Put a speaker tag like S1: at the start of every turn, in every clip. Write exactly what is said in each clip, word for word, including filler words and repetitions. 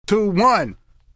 S1: two, one,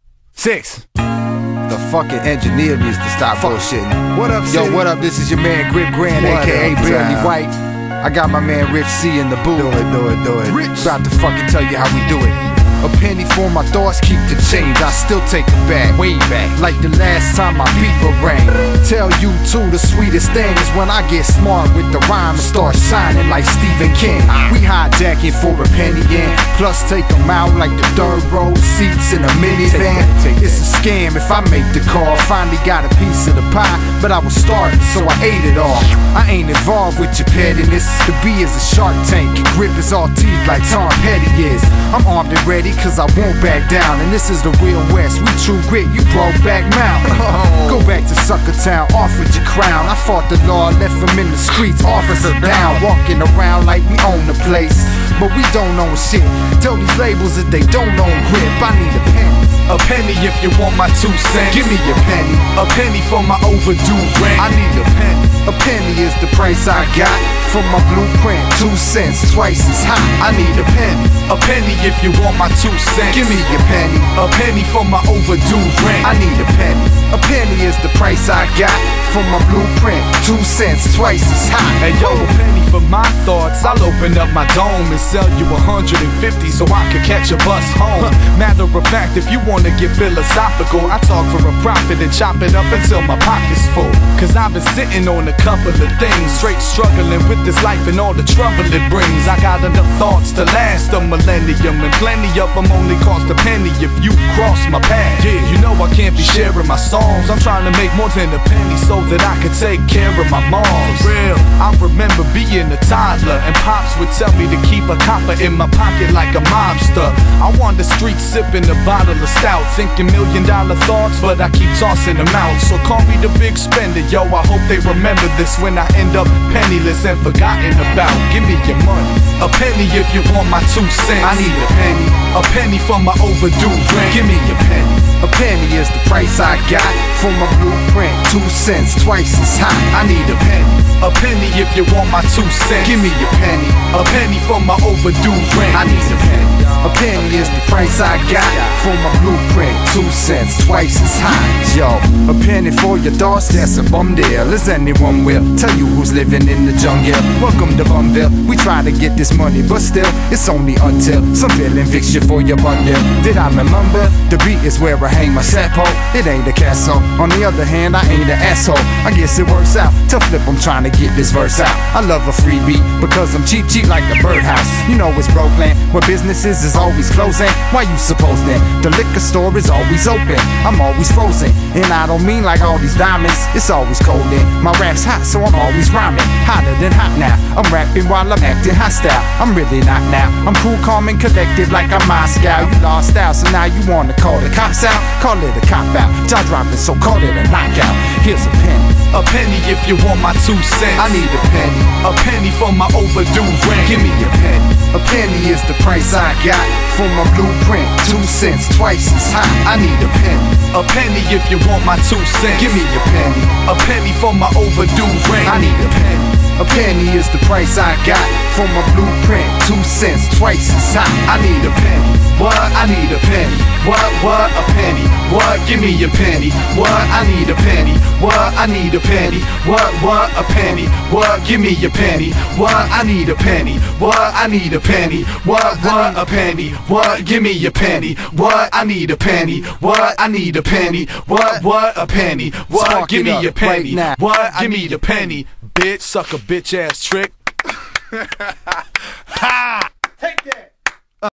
S1: six. The fucking engineer needs to stop bullshitting. What up, Yo, what up? This is your man Grip Grand, what aka Barely White. I got my man Rich C in the booth. Do it, do it, do it. Rich. About to fucking tell you how we do it. A penny for my thoughts, keep the change. I still take it back, way back, like the last time my beeper rang. Tell you too, the sweetest thing is when I get smart with the rhyme and start shining like Stephen King. We hijacking for a penny in, plus take them out like the third row seats in a minivan. It's a scam if I make the call. Finally got a piece of the pie, but I was starving, so I ate it all. I ain't involved with your pettiness. The B is a shark tank, and Grip is all teeth like Tom Petty is. I'm armed and ready, cause I won't back down. And this is the real West, we true grit, you broke back mountain. Go back to Suckertown, offered your crown. I fought the law, left him in the streets, officer down. Walking around like we own the place, but we don't own shit. Tell these labels that they don't own Grip. I need a penny.
S2: A penny if you want my two cents.
S1: Give me a penny.
S2: A penny for my overdue rent.
S1: I need a penny. A penny is the price I got for my blueprint. Two cents, twice as high. I need a penny.
S2: A penny if you want my two cents.
S1: Give me a penny.
S2: A penny for my overdue rent.
S1: I need a penny. A penny is the price I got for my blueprint. Two cents, twice as high.
S2: Hey yo, a penny for my thoughts. I'll open up my dome and sell you a hundred and fifty so I can catch a bus home. Matter of fact, if you wanna get philosophical, I talk for a profit and chop it up until my pocket's full. Cause I've been sitting on a couple of things, straight struggling with this life and all the trouble it brings. I got enough thoughts to last a millennium, and plenty of them only cost a penny if you cross my path. Yeah, you know I can't be sharing my songs. I'm trying to make more than a penny so that I can take care of my mom. For real, I remember being a toddler and pops would tell me to keep a copper in my pocket like a mobster. I wander the streets sipping a bottle of stout, thinking million dollar thoughts, but I keep tossing them out. So call me the big spender, yo, I hope they remember this when I end up penniless and forgotten about. Give me your money. A penny if you want my two cents.
S1: I need a penny.
S2: A penny for my overdue rent.
S1: Give me a penny. A penny is the price I got for my blueprint. Two cents, twice as high. I need a penny.
S2: A penny if you want my two cents.
S1: Give me a penny.
S2: A penny for my overdue rent.
S1: I need a penny. A penny is the price I got for my blueprint. Two cents, twice as high. Yo, a penny for your thoughts, that's a bum deal. As anyone will tell you who's living in the jungle. Welcome to Bumville. We try to get this money, but still, it's only until some villain fix you for your bundle. Did I remember? The beat is where I hang my set pole. It ain't a castle. On the other hand, I ain't an asshole. I guess it works out. To flip, I'm trying to get this verse out. I love a free beat because I'm cheap, cheap like the birdhouse. You know it's broke land, where businesses is always closing. Why you supposed then? The liquor store is always open. I'm always frozen, and I don't mean like all these diamonds. It's always cold in. My rap's hot, so I'm always rhyming. Hotter than hot now. I'm rapping while I'm acting hostile. I'm really not now. I'm cool, calm, and collected like I'm Moscow. You lost out, so now you wanna call the cops out? Call it a cop out. Jaw dropping, so call it a knockout. Here's a penny.
S2: A penny if you want my two cents.
S1: I need a penny.
S2: A penny for my overdue rent.
S1: Give me a penny. A penny is the price I got for my blueprint. Two cents, twice as high. I need a penny.
S2: A penny if you want my two cents.
S1: Give me a penny.
S2: A penny for my overdue rent.
S1: I need a penny. A penny is the price I got for my blueprint. Two cents, twice as high. I need a penny.
S2: What? I need a penny. What? What? A penny. What? Give me a penny. What? I need a penny. What? I need a penny. What? What? A penny. What? Give me a penny. What? I need a penny. What? I need a penny. What? What? A penny. What? Give me a penny. What? I need a penny. What? I need a penny. What? What? A penny. What? Give me a penny. What? Give me a penny. Bitch, suck a bitch ass trick.